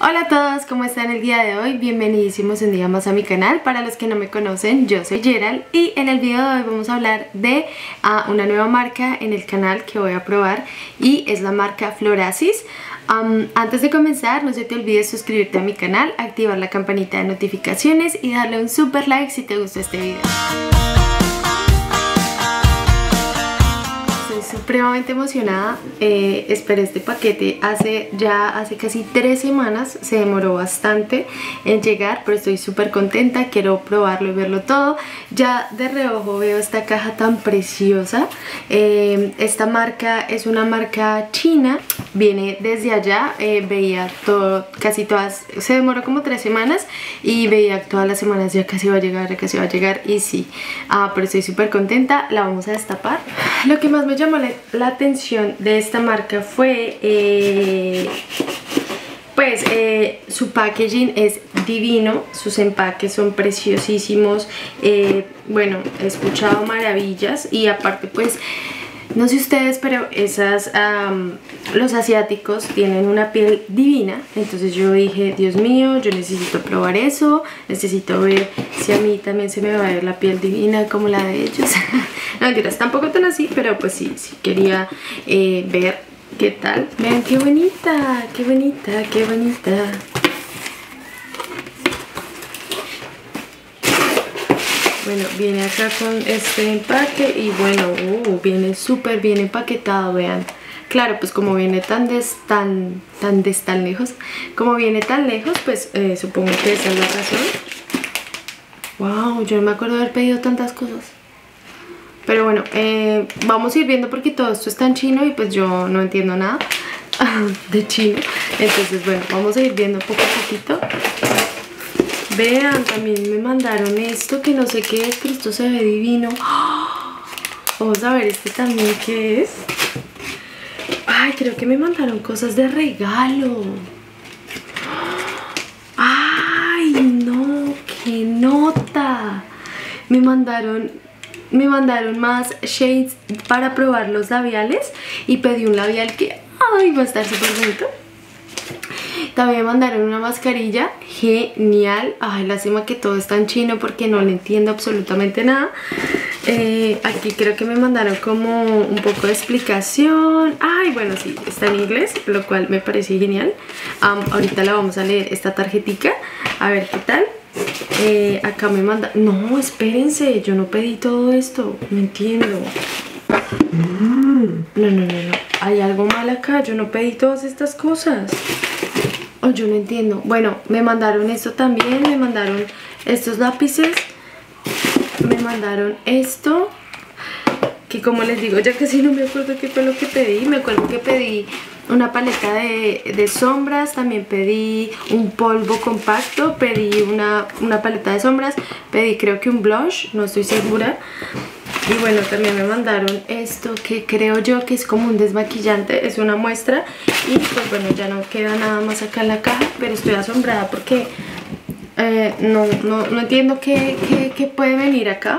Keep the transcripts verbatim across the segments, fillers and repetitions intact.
Hola a todos, ¿cómo están el día de hoy? Bienvenidísimos un día más a mi canal. Para los que no me conocen, yo soy Gerald y en el video de hoy vamos a hablar de uh, una nueva marca en el canal que voy a probar y es la marca Florasis. Um, antes de comenzar, no se te olvide suscribirte a mi canal, activar la campanita de notificaciones y darle un super like si te gustó este video. Supremamente emocionada, eh, esperé este paquete hace ya hace casi tres semanas, se demoró bastante en llegar, pero estoy súper contenta, quiero probarlo y verlo todo. Ya de reojo veo esta caja tan preciosa. Eh, esta marca es una marca china, viene desde allá, eh, veía todo, casi todas, se demoró como tres semanas y veía todas las semanas ya casi va a llegar, ya casi va a llegar y sí, ah, pero estoy súper contenta, la vamos a destapar. Lo que más me llamó la, la atención de esta marca fue eh, pues eh, su packaging es divino, sus empaques son preciosísimos, eh, bueno, he escuchado maravillas y aparte pues no sé ustedes, pero esas um, los asiáticos tienen una piel divina, entonces yo dije, Dios mío, yo necesito probar eso, necesito ver si a mí también se me va a ver la piel divina como la de ellos. No mentiras, tampoco tan así, pero pues sí, sí quería eh, ver qué tal. Vean qué bonita, qué bonita, qué bonita. Bueno, viene acá con este empaque y bueno, uh, viene súper bien empaquetado, vean. Claro, pues como viene tan des, tan, tan des tan lejos, como viene tan lejos, pues eh, supongo que esa es la razón. Wow, yo no me acuerdo de haber pedido tantas cosas. Pero bueno, eh, vamos a ir viendo porque todo esto está en chino y pues yo no entiendo nada de chino. Entonces bueno, vamos a ir viendo poco a poquito. Vean, también me mandaron esto que no sé qué es, pero esto se ve divino. Vamos a ver este también qué es. Ay, creo que me mandaron cosas de regalo. Ay, no, qué nota. Me mandaron, me mandaron más shades para probar los labiales y pedí un labial que, ay, va a estar súper bonito. También me mandaron una mascarilla, genial. Ay, lástima que todo está en chino porque no le entiendo absolutamente nada. eh, Aquí creo que me mandaron como un poco de explicación. Ay, bueno, sí, está en inglés, lo cual me parece genial. um, Ahorita la vamos a leer esta tarjetica, a ver qué tal. eh, Acá me mandan... No, espérense, yo no pedí todo esto, no entiendo. No, no, no, no, hay algo mal acá, yo no pedí todas estas cosas. Oh, yo no entiendo. Bueno, me mandaron esto también, me mandaron estos lápices, me mandaron esto, que como les digo, ya casi no me acuerdo qué fue lo que pedí. Me acuerdo que pedí una paleta de, de sombras, también pedí un polvo compacto, pedí una, una paleta de sombras, pedí creo que un blush, no estoy segura. Y bueno, también me mandaron esto que creo yo que es como un desmaquillante, es una muestra. Y pues bueno, ya no queda nada más acá en la caja, pero estoy asombrada porque eh, no, no, no entiendo qué, qué, qué puede venir acá.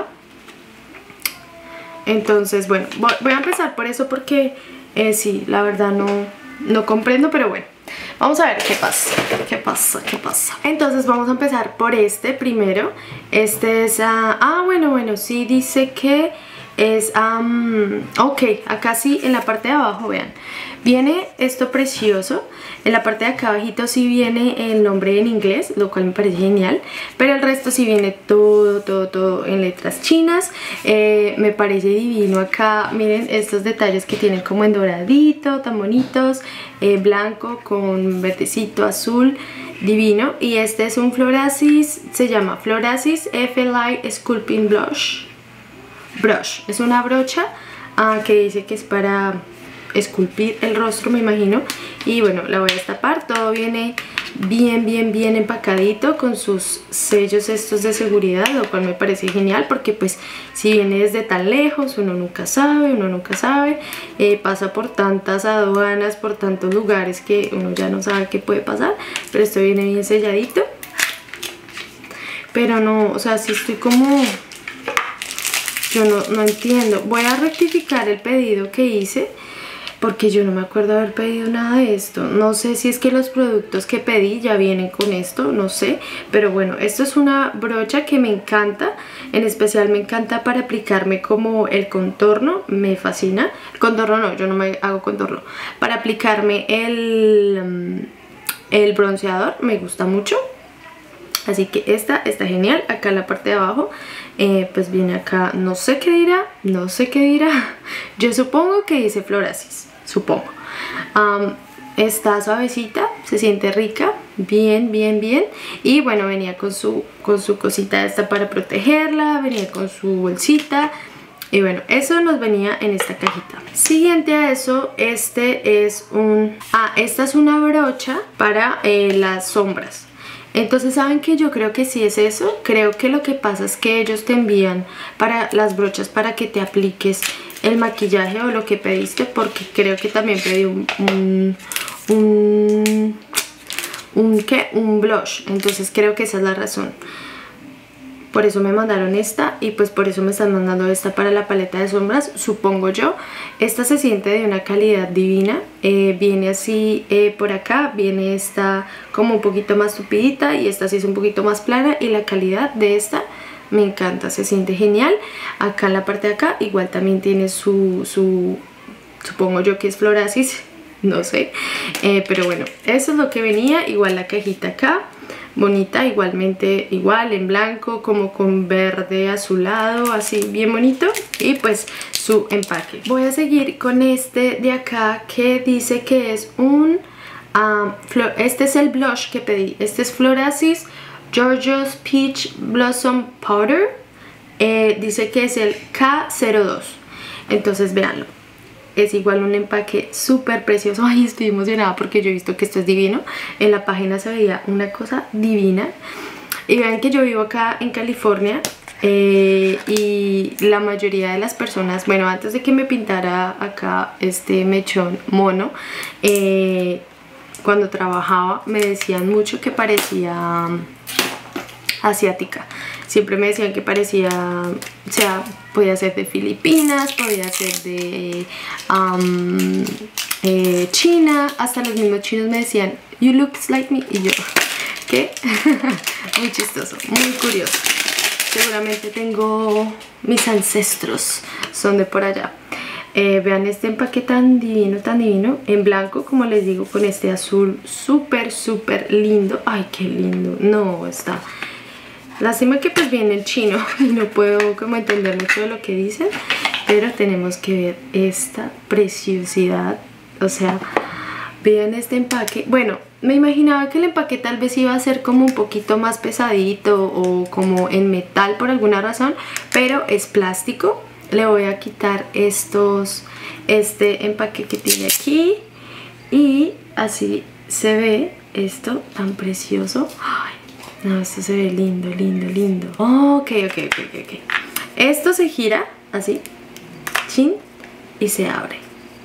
Entonces bueno, voy, voy a empezar por eso porque eh, sí, la verdad no, no comprendo, pero bueno. Vamos a ver qué pasa, qué pasa, qué pasa. Entonces vamos a empezar por este primero. Este es... Uh, ah, bueno, bueno, sí dice que es... Um, ok, acá sí, en la parte de abajo, vean. Viene esto precioso. En la parte de acá abajito sí viene el nombre en inglés, lo cual me parece genial. Pero el resto sí viene todo, todo, todo en letras chinas. eh, Me parece divino acá. Miren estos detalles que tienen como en doradito, tan bonitos. eh, Blanco con verdecito, azul, divino. Y este es un Florasis, se llama Florasis F L I Sculpting Blush Brush. Es una brocha uh, que dice que es para esculpir el rostro, me imagino. Y bueno, la voy a destapar. Todo viene bien, bien, bien empacadito con sus sellos estos de seguridad, lo cual me parece genial porque pues si viene desde tan lejos, uno nunca sabe, uno nunca sabe. eh, Pasa por tantas aduanas, por tantos lugares que uno ya no sabe qué puede pasar. Pero esto viene bien selladito. Pero no, o sea, sí estoy como... Yo no, no entiendo. Voy a rectificar el pedido que hice. porque yo no me acuerdo haber pedido nada de esto. No sé si es que los productos que pedí ya vienen con esto, no sé, pero bueno, esto es una brocha que me encanta. En especial me encanta para aplicarme como el contorno, me fascina. El contorno no, yo no me hago contorno. Para aplicarme el, el bronceador me gusta mucho. Así que esta está genial. Acá en la parte de abajo eh, pues viene acá, no sé qué dirá, no sé qué dirá. Yo supongo que dice Florasis, supongo. um, Está suavecita, se siente rica, bien, bien, bien. Y bueno, venía con su, con su cosita esta para protegerla, venía con su bolsita. Y bueno, eso nos venía en esta cajita. Siguiente a eso, este es un... Ah, esta es una brocha para eh, las sombras. Entonces, ¿saben qué? Yo creo que sí es eso. Creo que lo que pasa es que ellos te envían para las brochas para que te apliques el maquillaje o lo que pediste, porque creo que también pedí un... un, un, un ¿qué? Un blush. Entonces creo que esa es la razón. Por eso me mandaron esta y pues por eso me están mandando esta para la paleta de sombras, supongo yo. Esta se siente de una calidad divina. Eh, viene así eh, por acá, viene esta como un poquito más tupidita y esta sí es un poquito más plana. Y la calidad de esta me encanta, se siente genial. Acá en la parte de acá igual también tiene su, su supongo yo que es Florasis, no sé. Eh, pero bueno, eso es lo que venía, igual la cajita acá. Bonita, igualmente igual en blanco como con verde azulado, así bien bonito. Y pues su empaque. Voy a seguir con este de acá que dice que es un um, este es el blush que pedí. Este es Florasis Gorgeous Peach Blossom Powder. eh, Dice que es el K cero dos. Entonces véanlo. Es igual un empaque súper precioso. Ay, estoy emocionada porque yo he visto que esto es divino. En la página se veía una cosa divina. Y vean que yo vivo acá en California. Eh, y la mayoría de las personas, bueno, antes de que me pintara acá este mechón mono, eh, cuando trabajaba me decían mucho que parecía asiática. Siempre me decían que parecía, o sea, podía ser de Filipinas, podía ser de um, eh, China. Hasta los mismos chinos me decían, you look like me. Y yo, ¿qué? Muy chistoso, muy curioso. Seguramente tengo, mis ancestros son de por allá. Eh, vean este empaque tan divino, tan divino. En blanco, como les digo, con este azul súper, súper lindo. Ay, qué lindo. No, está... Lástima que pues viene el chino y no puedo como entender mucho de lo que dicen, pero tenemos que ver esta preciosidad. O sea, vean este empaque. Bueno, me imaginaba que el empaque tal vez iba a ser como un poquito más pesadito o como en metal por alguna razón, pero es plástico. Le voy a quitar estos, este empaque que tiene aquí y así se ve esto tan precioso. Ay, no, esto se ve lindo, lindo, lindo. Oh, ok, ok, ok, ok. Esto se gira así, chin, y se abre.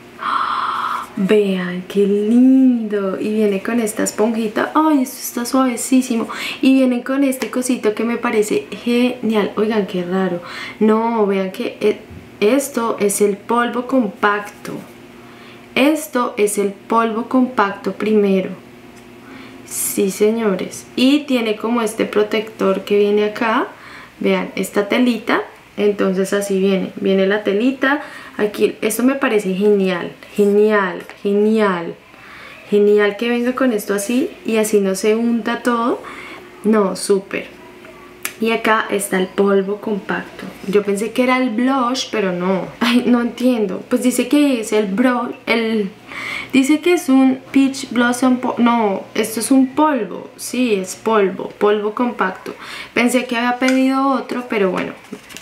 Oh, vean qué lindo. Y viene con esta esponjita. Ay, esto está suavecísimo. Y viene con este cosito que me parece genial. Oigan, qué raro. No, vean que esto es el polvo compacto. Esto es el polvo compacto primero. Sí, señores. Y tiene como este protector que viene acá. Vean, esta telita. Entonces así viene. Viene la telita. Aquí, esto me parece genial. Genial, genial. Genial que venga con esto así. Y así no se unta todo. No, súper. Y acá está el polvo compacto. Yo pensé que era el blush, pero no. Ay, no entiendo. Pues dice que es el blush, el... Dice que es un Peach Blossom... No, esto es un polvo. Sí, es polvo, polvo compacto. Pensé que había pedido otro, pero bueno.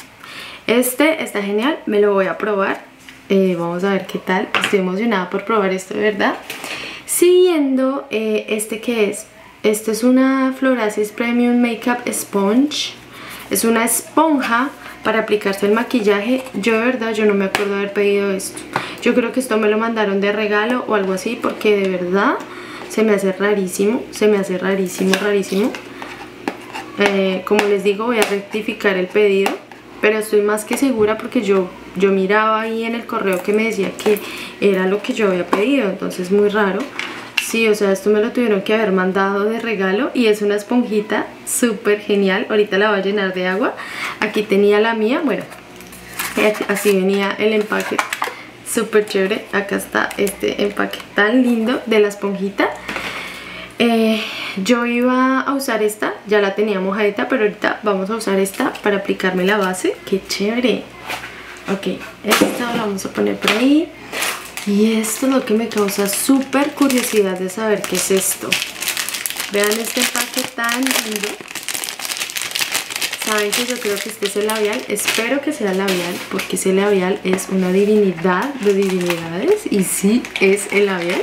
Este está genial, me lo voy a probar. Eh, vamos a ver qué tal. Estoy emocionada por probar esto, de verdad. Siguiendo, eh, este que es... Este es una Florasis Premium Makeup Sponge. Es una esponja para aplicarse el maquillaje. Yo de verdad, yo no me acuerdo de haber pedido esto. Yo creo que esto me lo mandaron de regalo o algo así, porque de verdad se me hace rarísimo. Se me hace rarísimo, rarísimo. Eh, como les digo, voy a rectificar el pedido. pero estoy más que segura porque yo, yo miraba ahí en el correo que me decía que era lo que yo había pedido, entonces muy raro. Sí, o sea, esto me lo tuvieron que haber mandado de regalo y es una esponjita súper genial. Ahorita la voy a llenar de agua. Aquí tenía la mía, bueno, así venía el empaque, súper chévere. Acá está este empaque tan lindo de la esponjita. Eh, yo iba a usar esta, ya la tenía mojadita, pero ahorita vamos a usar esta para aplicarme la base. ¡Qué chévere! Ok, esta la vamos a poner por ahí. Y esto es lo que me causa súper curiosidad de saber qué es esto. Vean este empaque tan lindo. Saben que yo creo que este es el labial. Espero que sea el labial, porque ese labial es una divinidad de divinidades. Y sí, es el labial.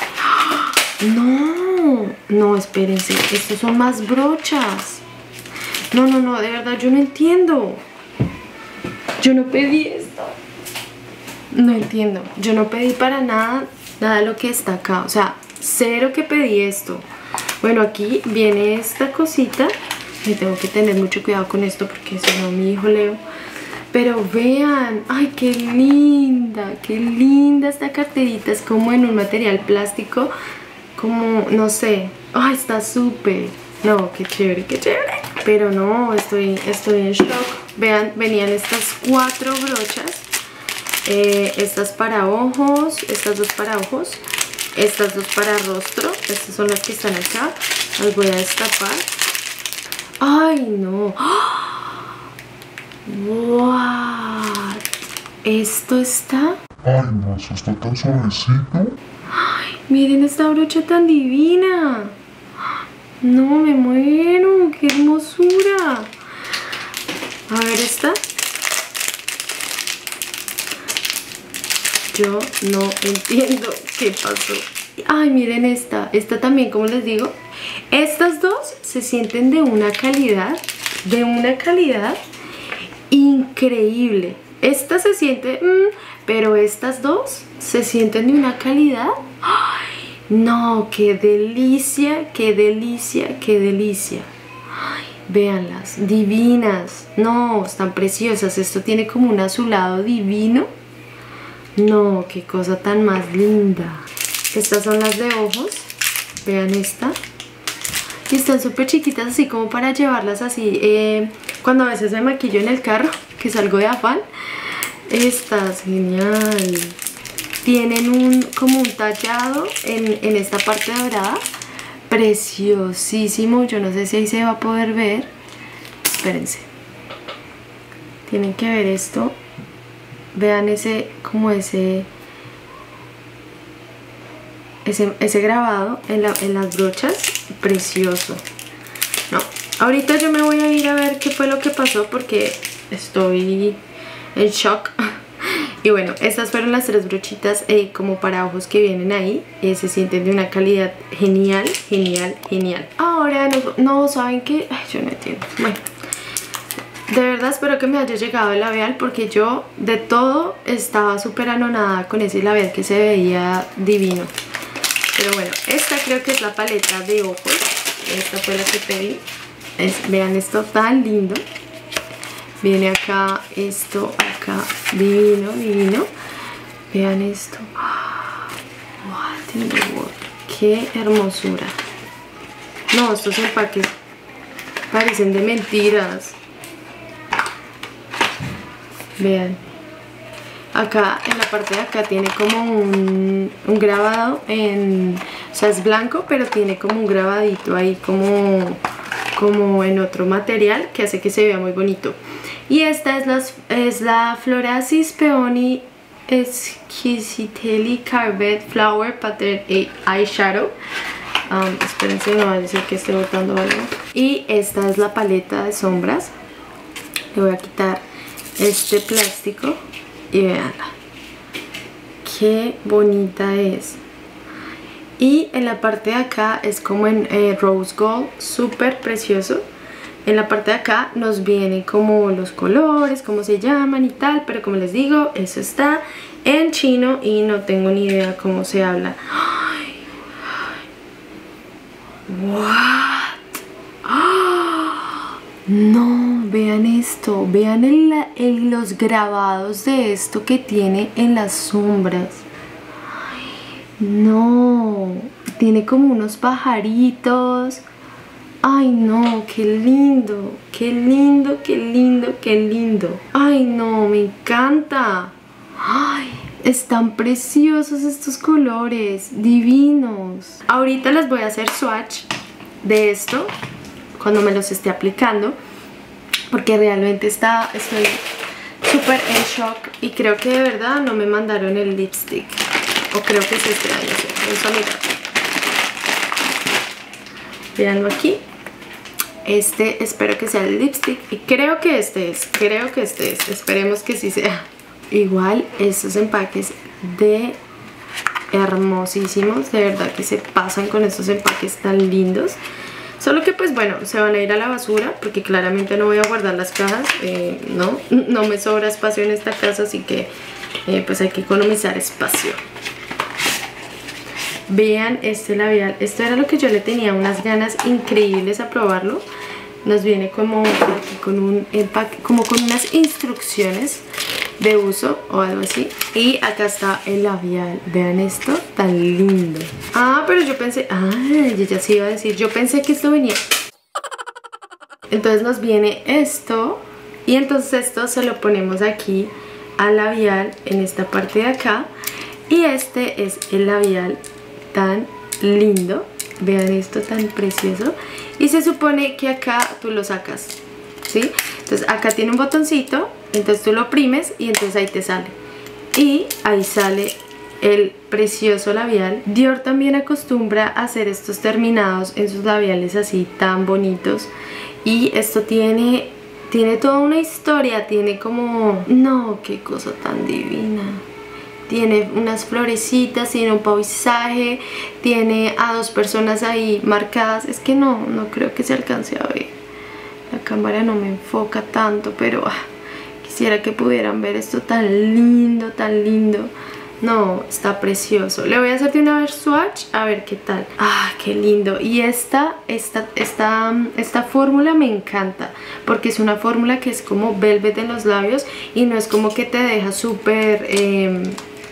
No, no, espérense. Estos son más brochas. No, no, no, de verdad yo no entiendo. Yo no pedí esto. No entiendo, yo no pedí para nada, nada de lo que está acá, o sea, cero que pedí esto. Bueno, aquí viene esta cosita, y tengo que tener mucho cuidado con esto porque si no mi hijo Leo. Pero vean, ay, qué linda, qué linda esta carterita, es como en un material plástico, como, no sé, ay, está súper, no, qué chévere, qué chévere. Pero no, estoy, estoy en shock. Vean, venían estas cuatro brochas. Eh, estas para ojos, estas dos para ojos, estas dos para rostro. Estas son las que están acá. Las voy a destapar. ¡Ay, no! ¡Wow! Esto está... ¡Ay, no! Eso está tan suavecito. ¡Ay! Miren esta brocha tan divina. No, me muero. ¡Qué hermosura! A ver esta. Yo no entiendo qué pasó. Ay, miren esta. Esta también, como les digo, estas dos se sienten de una calidad, de una calidad increíble. Esta se siente, mmm, pero estas dos se sienten de una calidad. Ay, no, qué delicia, qué delicia, qué delicia. Ay, véanlas, divinas. No, están preciosas. Esto tiene como un azulado divino. No, qué cosa tan más linda. Estas son las de ojos. Vean esta. Y están súper chiquitas, así como para llevarlas así eh, cuando a veces me maquillo en el carro, que salgo de afán. Estas, genial. Tienen un como un tallado en, en esta parte dorada. Preciosísimo. Yo no sé si ahí se va a poder ver. Espérense. Tienen que ver esto. Vean ese, como ese, ese, ese grabado en, la, en las brochas, precioso. No, ahorita yo me voy a ir a ver qué fue lo que pasó porque estoy en shock. Y bueno, estas fueron las tres brochitas eh, como para ojos que vienen ahí. Eh, se sienten de una calidad genial, genial, genial. Ahora, no, no ¿saben qué? Ay, yo no entiendo. Bueno. De verdad espero que me haya llegado el labial porque yo de todo estaba súper anonadada con ese labial que se veía divino. Pero bueno, esta creo que es la paleta de ojos. Esta fue la que pedí. Es, vean esto tan lindo. Viene acá, esto acá, divino, divino. Vean esto. What in the world. Qué hermosura. No, estos empaques parecen de mentiras. Vean, acá en la parte de acá tiene como un, un grabado en, o sea es blanco pero tiene como un grabadito ahí como, como en otro material que hace que se vea muy bonito. Y esta es la, es la Florasis Peony Exquisitely Carved Flower Pattern Eyeshadow. Um, espérense, no va a decir que esté botando algo. Y esta es la paleta de sombras. Le voy a quitar este plástico y veanla, qué bonita es. Y en la parte de acá es como en eh, rose gold, súper precioso. En la parte de acá nos vienen como los colores, cómo se llaman y tal, pero como les digo, eso está en chino y no tengo ni idea cómo se habla. Ay, ay. What? Oh, No, vean esto, vean el, el, los grabados de esto que tiene en las sombras. No, tiene como unos pajaritos. Ay no, qué lindo, qué lindo, qué lindo, qué lindo. Ay no, me encanta. Ay, están preciosos estos colores, divinos. Ahorita les voy a hacer swatch de esto cuando me los esté aplicando, porque realmente está, estoy súper en shock y creo que de verdad no me mandaron el lipstick, o creo que es este año, sí. Vamos a mirar. Mirenlo aquí. Este espero que sea el lipstick y creo que este es, creo que este es, esperemos que sí sea. Igual estos empaques de hermosísimos, de verdad que se pasan con estos empaques tan lindos. Solo que pues bueno, se van a ir a la basura porque claramente no voy a guardar las cajas, eh, no, no me sobra espacio en esta casa, así que eh, pues hay que economizar espacio. Vean este labial, esto era lo que yo le tenía unas ganas increíbles a probarlo. Nos viene como aquí con un empaque, como con unas instrucciones de uso o algo así. Y acá está el labial, vean esto tan lindo. Ah, pero yo pensé, ah, ya, ya se iba a decir, yo pensé que esto venía. Entonces nos viene esto y entonces esto se lo ponemos aquí al labial en esta parte de acá. Y este es el labial tan lindo, vean esto tan precioso. Y se supone que acá tú lo sacas, ¿sí? Entonces acá tiene un botoncito, entonces tú lo oprimes y entonces ahí te sale. Y ahí sale el precioso labial. Dior también acostumbra a hacer estos terminados en sus labiales así tan bonitos. Y esto tiene, tiene toda una historia, tiene como... No, qué cosa tan divina. Tiene unas florecitas, tiene un paisaje, tiene a dos personas ahí marcadas. Es que no, no creo que se alcance a ver. La cámara no me enfoca tanto, pero ah, quisiera que pudieran ver esto tan lindo, tan lindo. No, está precioso. Le voy a hacer de una vez swatch a ver qué tal. Ah, qué lindo. Y esta, esta, esta, esta fórmula me encanta, porque es una fórmula que es como velvet en los labios y no es como que te deja súper... Eh,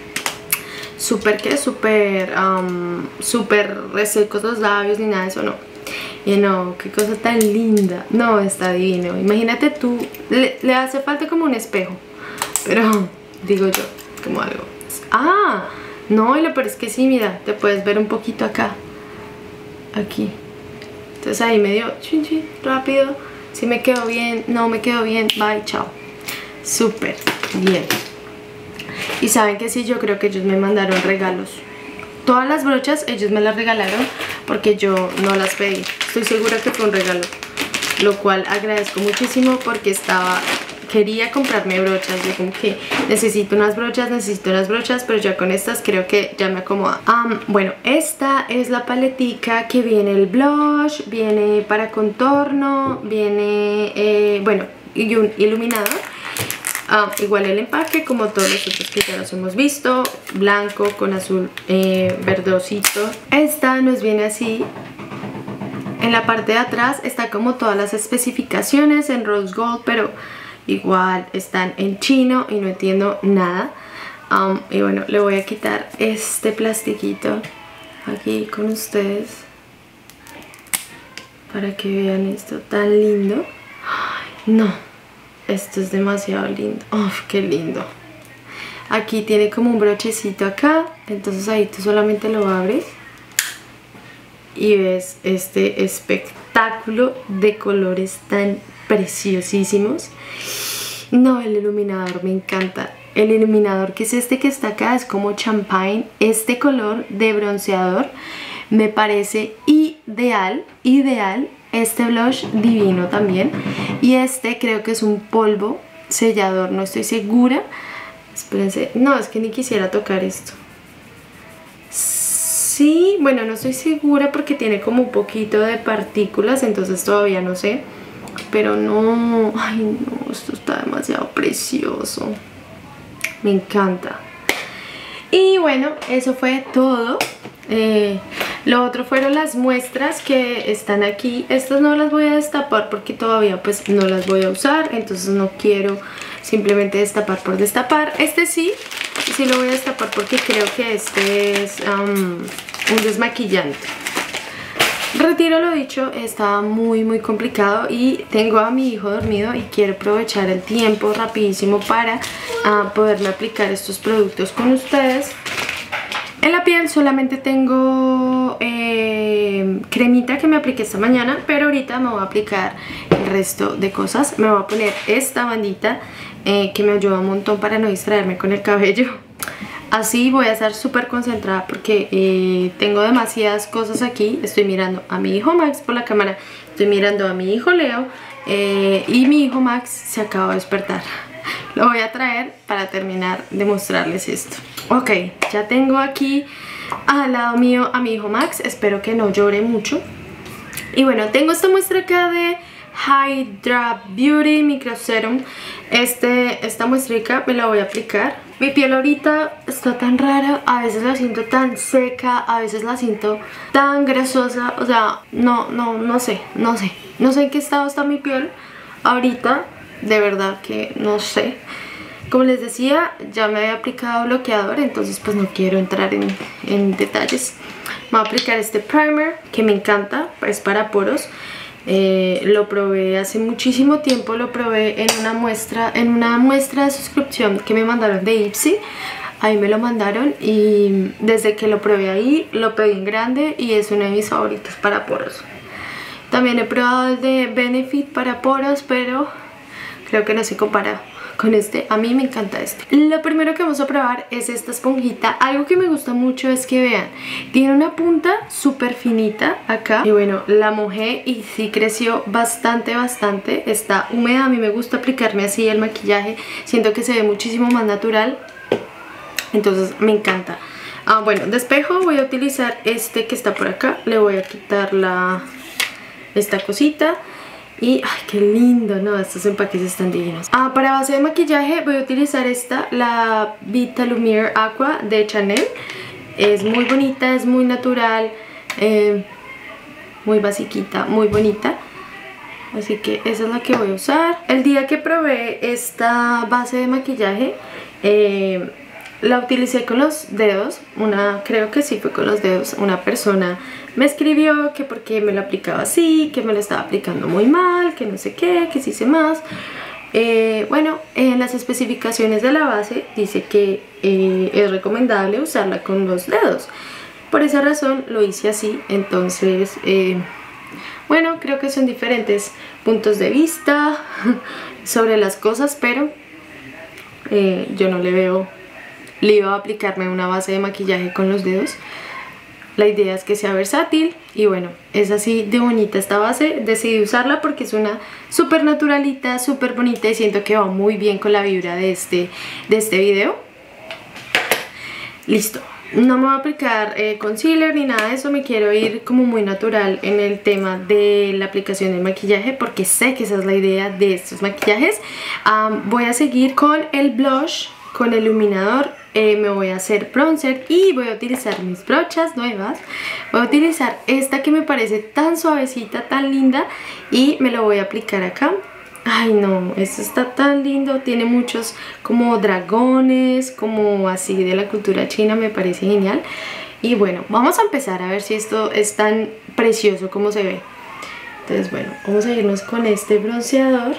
súper que súper um, súper resecos los labios ni nada de eso, no. Y no, qué cosa tan linda. No, está divino. Imagínate tú, le, le hace falta como un espejo, pero digo yo, como algo. Ah, no, y lo peor es que sí, mira, te puedes ver un poquito acá, aquí. Entonces ahí medio chin chin, rápido. Si me quedo bien, no me quedo bien, bye, chao. Súper bien. Y saben que sí, yo creo que ellos me mandaron regalos. Todas las brochas ellos me las regalaron porque yo no las pedí. Estoy segura que fue un regalo, lo cual agradezco muchísimo porque estaba... quería comprarme brochas. Yo como que necesito unas brochas, necesito unas brochas, pero ya con estas creo que ya me acomoda. Um, bueno, esta es la paletica que viene el blush, viene para contorno, viene, eh, bueno, y un iluminador. Ah, igual el empaque como todos los otros que ya los hemos visto, blanco con azul eh, verdosito. Esta nos viene así. En la parte de atrás está como todas las especificaciones en rose gold, pero igual están en chino y no entiendo nada. Um, y bueno, le voy a quitar este plastiquito aquí con ustedes para que vean esto tan lindo. Ay, no. Esto es demasiado lindo. ¡Uf, qué lindo! Aquí tiene como un brochecito acá. Entonces ahí tú solamente lo abres y ves este espectáculo de colores tan preciosísimos. No, el iluminador me encanta. El iluminador que es este que está acá es como champagne. Este color de bronceador me parece ideal, ideal. Este blush divino también. Y este creo que es un polvo sellador, no estoy segura. Espérense, no, es que ni quisiera tocar esto. Sí, bueno, no estoy segura porque tiene como un poquito de partículas, entonces todavía no sé. Pero no, ay no, esto está demasiado precioso. Me encanta. Y bueno, eso fue todo. Eh, Lo otro fueron las muestras que están aquí. Estas no las voy a destapar porque todavía pues no las voy a usar, entonces no quiero simplemente destapar por destapar. Este sí, sí lo voy a destapar porque creo que este es um, un desmaquillante. Retiro lo dicho, está muy muy complicado y tengo a mi hijo dormido y quiero aprovechar el tiempo rapidísimo para uh, poderme aplicar estos productos con ustedes. En la piel solamente tengo eh, cremita que me apliqué esta mañana, pero ahorita me voy a aplicar el resto de cosas. Me voy a poner esta bandita eh, que me ayuda un montón para no distraerme con el cabello. Así voy a estar súper concentrada porque eh, tengo demasiadas cosas aquí. Estoy mirando a mi hijo Max por la cámara, estoy mirando a mi hijo Leo eh, y mi hijo Max se acaba de despertar. Lo voy a traer para terminar de mostrarles esto. Ok, ya tengo aquí al lado mío a mi hijo Max. Espero que no llore mucho. Y bueno, tengo esta muestra acá de Hydra Beauty Micro Serum. Este, esta muestrica me la voy a aplicar. Mi piel ahorita está tan rara. A veces la siento tan seca, a veces la siento tan grasosa. O sea, no, no, no sé, no sé No sé en qué estado está mi piel ahorita. De verdad que no sé. Como les decía, ya me había aplicado bloqueador, entonces pues no quiero entrar en, en detalles. Me voy a aplicar este primer que me encanta, es para poros. Eh, lo probé hace muchísimo tiempo, lo probé en una muestra, en una muestra de suscripción que me mandaron de Ipsy. Ahí me lo mandaron y desde que lo probé ahí, lo pedí en grande y es uno de mis favoritos para poros. También he probado el de Benefit para poros, pero creo que no se compara con este. A mí me encanta este. Lo primero que vamos a probar es esta esponjita. Algo que me gusta mucho es que vean, tiene una punta súper finita acá. Y bueno, la mojé y sí creció bastante, bastante. Está húmeda. A mí me gusta aplicarme así el maquillaje. Siento que se ve muchísimo más natural. Entonces me encanta. Ah, bueno, de espejo voy a utilizar este que está por acá. Le voy a quitar la esta cosita. Y, ay, qué lindo, ¿no? Estos empaques están divinos. Ah, para base de maquillaje voy a utilizar esta, la Vitalumiere Aqua de Chanel. Es muy bonita, es muy natural, eh, muy basiquita, muy bonita. Así que esa es la que voy a usar. El día que probé esta base de maquillaje, eh, la utilicé con los dedos. Una, creo que sí fue con los dedos. Una persona me escribió que porque me lo aplicaba así, que me lo estaba aplicando muy mal, que no sé qué, que sí sé más. Eh, bueno, en las especificaciones de la base dice que eh, es recomendable usarla con los dedos. Por esa razón lo hice así. Entonces, eh, bueno, creo que son diferentes puntos de vista sobre las cosas, pero eh, yo no le veo lío a aplicarme una base de maquillaje con los dedos. La idea es que sea versátil y bueno, es así de bonita esta base. Decidí usarla porque es una súper naturalita, súper bonita y siento que va muy bien con la vibra de este, de este video. Listo. No me voy a aplicar eh, concealer ni nada de eso. Me quiero ir como muy natural en el tema de la aplicación del maquillaje porque sé que esa es la idea de estos maquillajes. Um, voy a seguir con el blush, con el iluminador. Eh, me voy a hacer bronzer y voy a utilizar mis brochas nuevas. Voy a utilizar esta que me parece tan suavecita, tan linda, y me lo voy a aplicar acá. Ay no, esto está tan lindo. Tiene muchos como dragones, como así de la cultura china, me parece genial. Y bueno, vamos a empezar a ver si esto es tan precioso como se ve. Entonces bueno, vamos a irnos con este bronceador.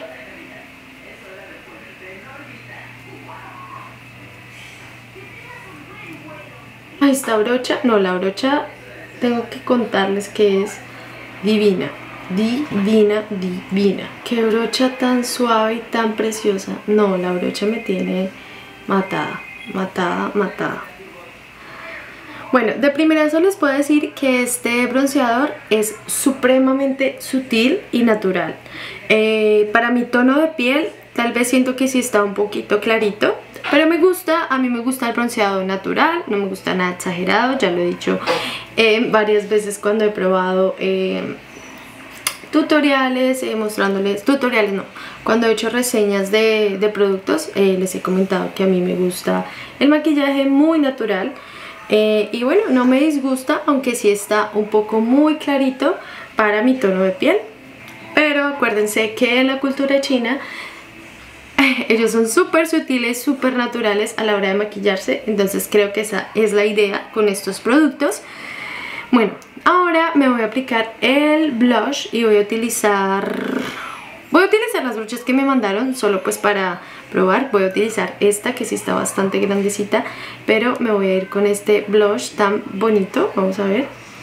Esta brocha, no, la brocha tengo que contarles que es divina, divina, divina. Qué brocha tan suave y tan preciosa. No, la brocha me tiene matada, matada, matada. Bueno, de primerazo les puedo decir que este bronceador es supremamente sutil y natural. Eh, para mi tono de piel, tal vez siento que sí está un poquito clarito, pero me gusta, a mí me gusta el bronceado natural, no me gusta nada exagerado, ya lo he dicho eh, varias veces cuando he probado eh, tutoriales, eh, mostrándoles, tutoriales no, cuando he hecho reseñas de, de productos, eh, les he comentado que a mí me gusta el maquillaje muy natural. eh, y bueno, no me disgusta, aunque sí está un poco muy clarito para mi tono de piel. Pero acuérdense que en la cultura china ellos son súper sutiles, súper naturales a la hora de maquillarse. Entonces creo que esa es la idea con estos productos. Bueno, ahora me voy a aplicar el blush y voy a utilizar... Voy a utilizar las brochas que me mandaron solo pues para probar. Voy a utilizar esta que sí está bastante grandecita, pero me voy a ir con este blush tan bonito. Vamos a ver.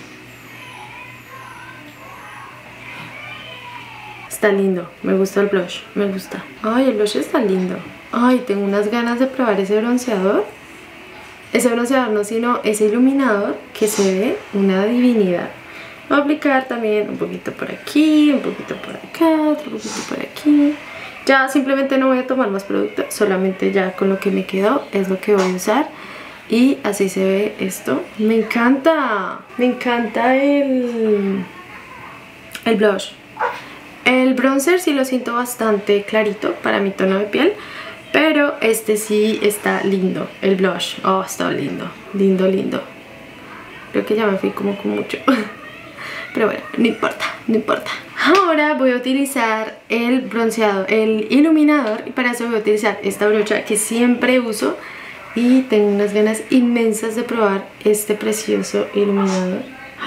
Está lindo, me gusta el blush, me gusta. Ay, el blush está lindo. Ay, tengo unas ganas de probar ese bronceador. Ese bronceador no, sino ese iluminador que se ve una divinidad. Voy a aplicar también un poquito por aquí, un poquito por acá, otro poquito por aquí. Ya simplemente no voy a tomar más producto, solamente ya con lo que me quedó es lo que voy a usar. Y así se ve esto. Me encanta, me encanta el, el blush. El bronzer sí lo siento bastante clarito para mi tono de piel, pero este sí está lindo, el blush. Oh, está lindo, lindo, lindo. Creo que ya me fui como con mucho. Pero bueno, no importa, no importa. Ahora voy a utilizar el bronceado, el iluminador, y para eso voy a utilizar esta brocha que siempre uso. Y tengo unas ganas inmensas de probar este precioso iluminador.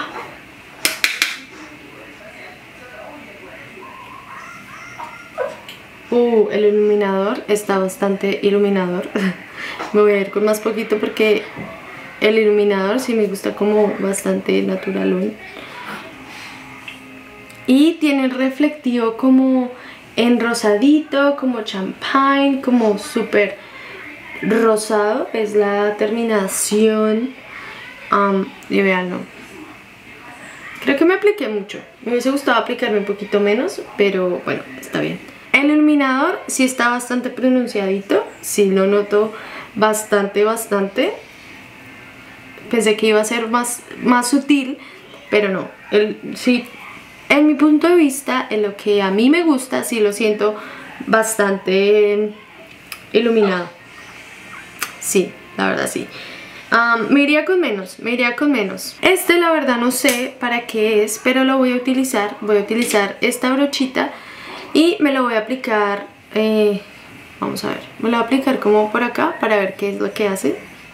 Uh, el iluminador está bastante iluminador. Me voy a ir con más poquito porque el iluminador sí me gusta como bastante naturalón. Y tiene el reflectivo como en rosadito, como champagne, como súper rosado. Es la terminación. Um, y veanlo. Creo que me apliqué mucho. Me hubiese gustado aplicarme un poquito menos, pero bueno, está bien. El iluminador sí está bastante pronunciadito, sí lo noto bastante, bastante. Pensé que iba a ser más, más sutil, pero no. El, sí, en mi punto de vista, en lo que a mí me gusta, sí lo siento bastante iluminado. Sí, la verdad sí. Um, me iría con menos, me iría con menos. Este la verdad no sé para qué es, pero lo voy a utilizar. Voy a utilizar esta brochita y me lo voy a aplicar, eh, vamos a ver, me lo voy a aplicar como por acá para ver qué es lo que hace.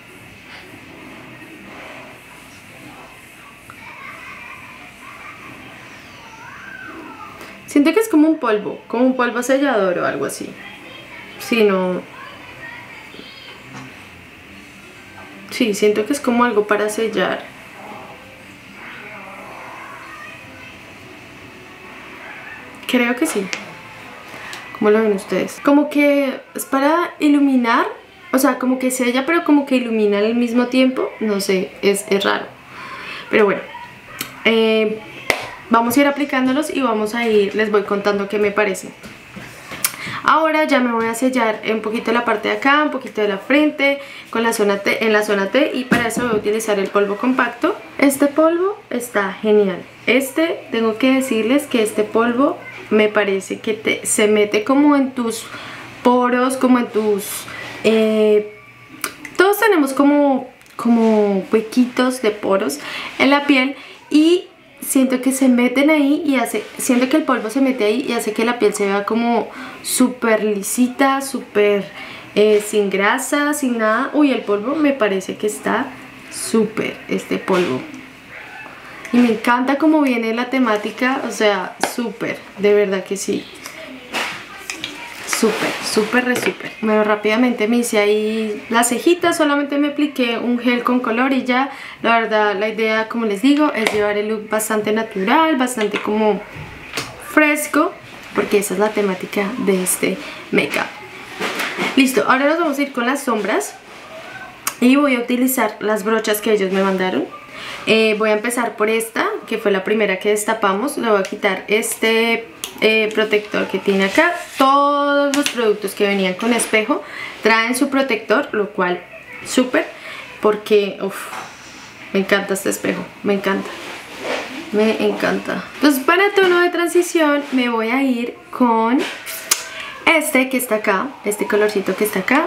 Siento que es como un polvo, como un polvo sellador o algo así. Sí, no... Sí, siento que es como algo para sellar. Creo que sí. ¿Cómo lo ven ustedes? Como que es para iluminar, o sea, como que sella, pero como que ilumina al mismo tiempo. No sé, es, es raro. Pero bueno, eh, vamos a ir aplicándolos y vamos a ir, les voy contando qué me parece. Ahora ya me voy a sellar un poquito la parte de acá, un poquito de la frente, con la zona T, en la zona T, y para eso voy a utilizar el polvo compacto. Este polvo está genial. Este, tengo que decirles que este polvo me parece que te, se mete como en tus poros, como en tus... Eh, todos tenemos como, como huequitos de poros en la piel y... siento que se meten ahí y hace, siento que el polvo se mete ahí y hace que la piel se vea como súper lisita, súper eh, sin grasa, sin nada. Uy, el polvo me parece que está súper, este polvo. Y me encanta cómo viene la temática, o sea, súper, de verdad que sí. Súper, súper, re súper. Bueno, rápidamente me hice ahí las cejitas, solamente me apliqué un gel con color y ya. La verdad, la idea, como les digo, es llevar el look bastante natural, bastante como fresco, porque esa es la temática de este make-up. Listo, ahora nos vamos a ir con las sombras y voy a utilizar las brochas que ellos me mandaron. Eh, voy a empezar por esta, que fue la primera que destapamos. Le voy a quitar este... Eh, protector que tiene acá. Todos los productos que venían con espejo traen su protector, lo cual súper, porque uf, me encanta este espejo, me encanta, me encanta. Entonces para tono de transición me voy a ir con este que está acá, este colorcito que está acá.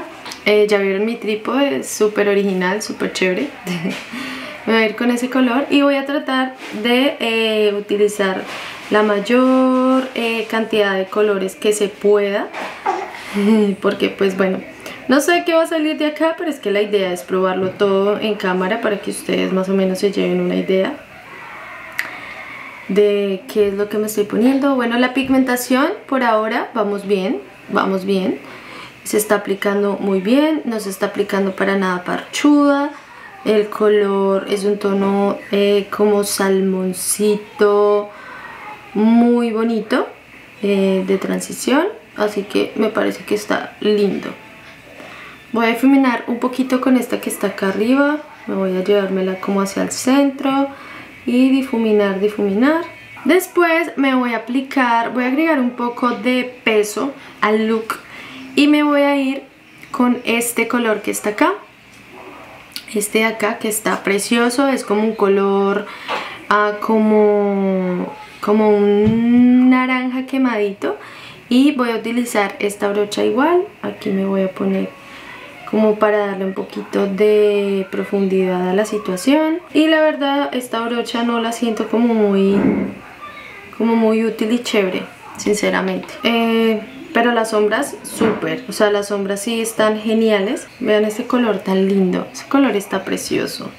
Eh, ya vieron mi trípode, súper original, súper chévere. Me voy a ir con ese color y voy a tratar de eh, utilizar la mayor eh, cantidad de colores que se pueda. Porque pues bueno, no sé qué va a salir de acá, pero es que la idea es probarlo todo en cámara para que ustedes más o menos se lleven una idea de qué es lo que me estoy poniendo. Bueno, la pigmentación por ahora vamos bien, vamos bien. Se está aplicando muy bien, no se está aplicando para nada parchuda. El color es un tono eh, como salmoncito, muy bonito, eh, de transición. Así que me parece que está lindo. Voy a difuminar un poquito con esta que está acá arriba. Me voy a llevármela como hacia el centro y difuminar, difuminar. Después me voy a aplicar, voy a agregar un poco de peso al look. Y me voy a ir con este color que está acá. Este de acá que está precioso. Es como un color uh, como, como un naranja quemadito. Y voy a utilizar esta brocha igual. Aquí me voy a poner como para darle un poquito de profundidad a la situación. Y la verdad esta brocha no la siento como muy, como muy útil y chévere, sinceramente. Eh... Pero las sombras, súper. O sea, las sombras sí están geniales. Vean ese color tan lindo. Ese color está precioso.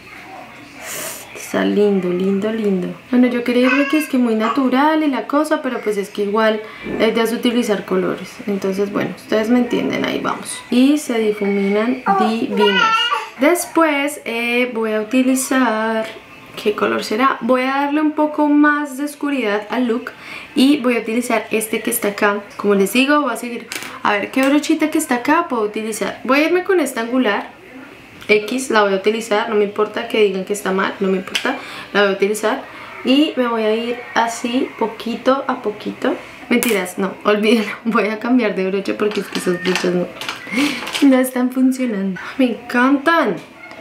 Está lindo, lindo, lindo. Bueno, yo quería decir que es que muy natural y la cosa, pero pues es que igual la idea es utilizar colores. Entonces, bueno, ustedes me entienden, ahí vamos. Y se difuminan divinos. Después eh, voy a utilizar... ¿qué color será? Voy a darle un poco más de oscuridad al look y voy a utilizar este que está acá. Como les digo, voy a seguir a ver qué brochita que está acá puedo utilizar. Voy a irme con esta angular X, la voy a utilizar, no me importa que digan que está mal, no me importa, la voy a utilizar. Y me voy a ir así, poquito a poquito. Mentiras, no, olvídenlo, voy a cambiar de brocha porque es que esas brochas no, no están funcionando. Me encantan.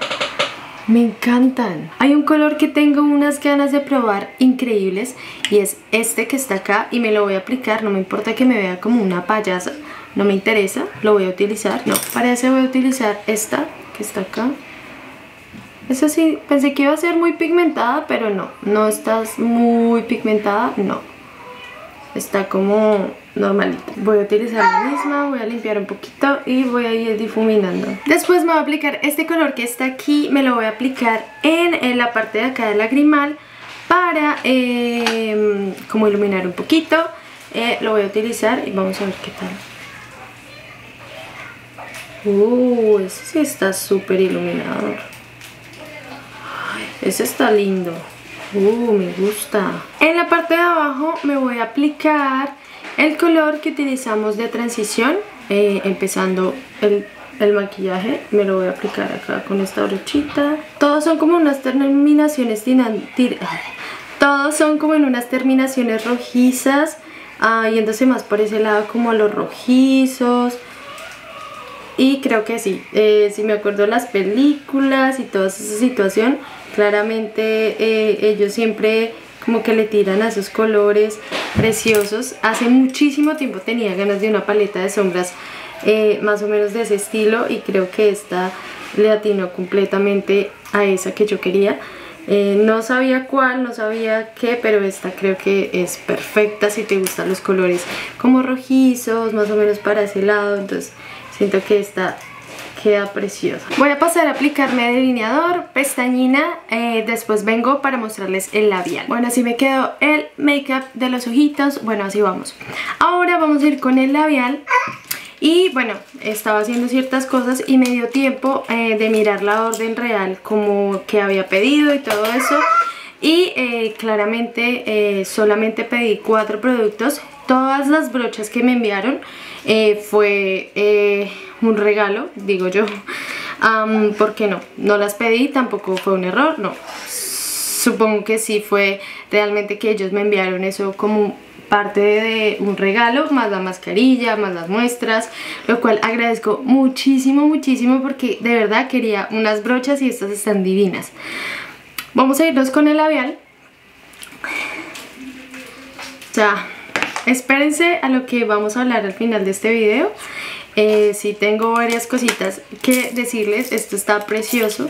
Me encantan. Hay un color que tengo unas ganas de probar increíbles y es este que está acá y me lo voy a aplicar. No me importa que me vea como una payasa, no me interesa, lo voy a utilizar. No, para eso voy a utilizar esta que está acá. Esa sí, pensé que iba a ser muy pigmentada, pero no, no está muy pigmentada, no. Está como normalita. Voy a utilizar la misma, voy a limpiar un poquito y voy a ir difuminando. Después me voy a aplicar este color que está aquí, me lo voy a aplicar en, en la parte de acá del lagrimal para eh, como iluminar un poquito. Eh, lo voy a utilizar y vamos a ver qué tal. Uh, ese sí está súper iluminador. Ay, ese está lindo. Uh, me gusta. En la parte de abajo me voy a aplicar el color que utilizamos de transición, eh, empezando el, el maquillaje. Me lo voy a aplicar acá con esta brochita. Todos son como unas terminaciones Todos son como en unas terminaciones rojizas, ah, yéndose más por ese lado como a los rojizos. Y creo que sí, eh, si me acuerdo de las películas y toda esa situación, claramente eh, ellos siempre como que le tiran a esos colores preciosos. Hace muchísimo tiempo tenía ganas de una paleta de sombras eh, más o menos de ese estilo y creo que esta le atinó completamente a esa que yo quería. Eh, no sabía cuál, no sabía qué, pero esta creo que es perfecta si te gustan los colores como rojizos, más o menos para ese lado. Entonces siento que esta queda preciosa. Voy a pasar a aplicarme delineador, pestañina, eh, después vengo para mostrarles el labial. Bueno, así me quedó el make-up de los ojitos. Bueno, así vamos. Ahora vamos a ir con el labial. Y bueno, estaba haciendo ciertas cosas y me dio tiempo eh, de mirar la orden real como que había pedido y todo eso. Y eh, claramente eh, solamente pedí cuatro productos. Todas las brochas que me enviaron eh, fue eh, un regalo, digo yo. um, ¿Por qué no? No las pedí, tampoco fue un error, no. Supongo que sí fue realmente que ellos me enviaron eso como parte de un regalo, más la mascarilla, más las muestras, lo cual agradezco muchísimo, muchísimo, porque de verdad quería unas brochas y estas están divinas. Vamos a irnos con el labial. Ya, espérense a lo que vamos a hablar al final de este video. eh, sí tengo varias cositas que decirles. Esto está precioso.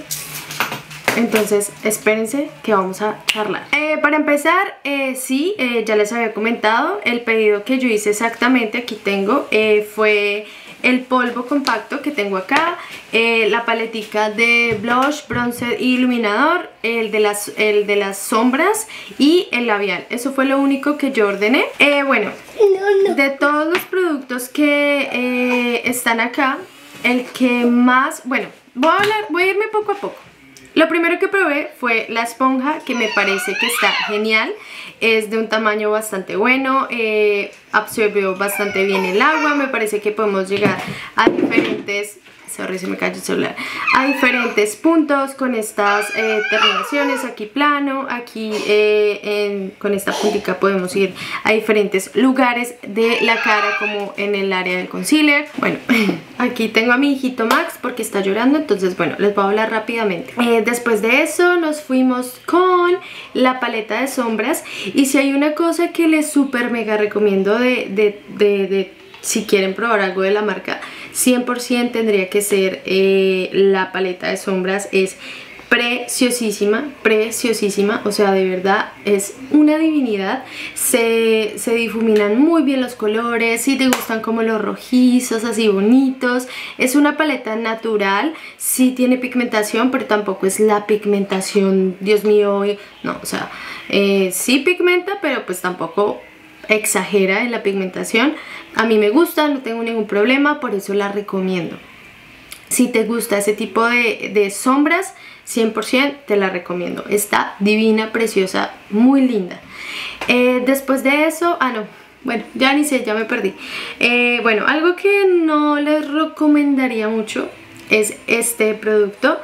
Entonces espérense que vamos a charlar. eh, Para empezar, eh, sí, eh, ya les había comentado, el pedido que yo hice exactamente, aquí tengo, eh, fue el polvo compacto que tengo acá, eh, la paletica de blush, bronzer y iluminador, el de, las, el de las sombras y el labial. Eso fue lo único que yo ordené. eh, Bueno, de todos los productos que eh, están acá, el que más... Bueno, voy a hablar, voy a irme poco a poco. Lo primero que probé fue la esponja, que me parece que está genial. Es de un tamaño bastante bueno, eh, absorbió bastante bien el agua. Me parece que podemos llegar a diferentes... Sorry, se me cayó el celular. A diferentes puntos con estas eh, terminaciones. Aquí plano, aquí eh, en, con esta puntica podemos ir a diferentes lugares de la cara, como en el área del concealer. Bueno, aquí tengo a mi hijito Max porque está llorando, entonces bueno, les voy a hablar rápidamente. Eh, después de eso nos fuimos con la paleta de sombras. Y si hay una cosa que les súper mega recomiendo de, de, de, de si quieren probar algo de la marca, cien por ciento tendría que ser eh, la paleta de sombras. Es preciosísima, preciosísima, o sea, de verdad es una divinidad. Se, se difuminan muy bien los colores, si te gustan como los rojizos, así bonitos. Es una paleta natural, sí tiene pigmentación, pero tampoco es la pigmentación, Dios mío, no, o sea, eh, sí pigmenta, pero pues tampoco exagera en la pigmentación. A mí me gusta, no tengo ningún problema, por eso la recomiendo. Si te gusta ese tipo de, de sombras, cien por ciento te la recomiendo. Está divina, preciosa, muy linda. Eh, después de eso, ah no, bueno, ya ni sé, ya me perdí. Eh, bueno, algo que no les recomendaría mucho es este producto.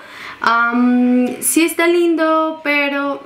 Um, sí está lindo, pero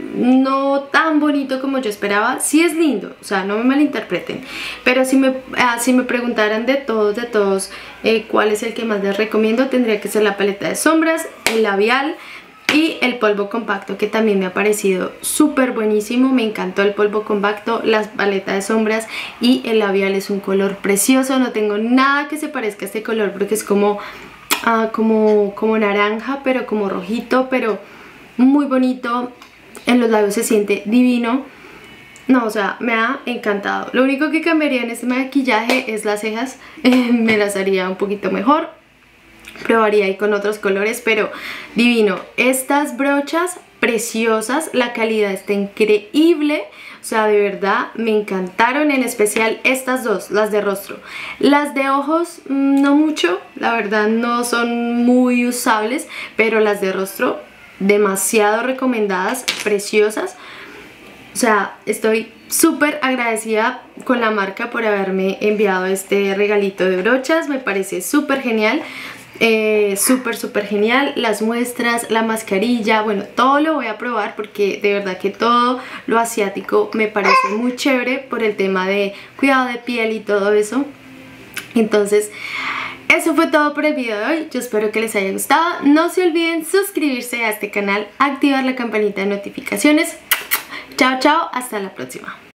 no tan bonito como yo esperaba. Sí es lindo, o sea, no me malinterpreten, pero si me, ah, si me preguntaran de todos, de todos eh, cuál es el que más les recomiendo, tendría que ser la paleta de sombras, el labial y el polvo compacto, que también me ha parecido súper buenísimo. Me encantó el polvo compacto, la paleta de sombras y el labial. Es un color precioso, no tengo nada que se parezca a este color porque es como, ah, como, como naranja, pero como rojito, pero muy bonito. En los labios se siente divino. No, o sea, me ha encantado. Lo único que cambiaría en este maquillaje es las cejas. eh, Me las haría un poquito mejor. Probaría ahí con otros colores, pero divino. Estas brochas preciosas, la calidad está increíble. O sea, de verdad me encantaron, en especial estas dos, las de rostro. Las de ojos no mucho, la verdad no son muy usables, pero las de rostro demasiado recomendadas, preciosas. O sea, estoy súper agradecida con la marca por haberme enviado este regalito de brochas. Me parece súper genial, eh, súper súper genial. Las muestras, la mascarilla, bueno, todo lo voy a probar porque de verdad que todo lo asiático me parece muy chévere por el tema de cuidado de piel y todo eso. Entonces, eso fue todo por el video de hoy. Yo espero que les haya gustado. No se olviden suscribirse a este canal, activar la campanita de notificaciones. Chao, chao, hasta la próxima.